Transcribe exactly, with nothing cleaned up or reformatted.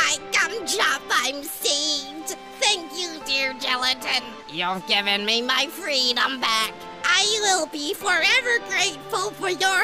my gum chop, I'm saved. Thank you, dear gelatin. You've given me my freedom back. I will be forever grateful for your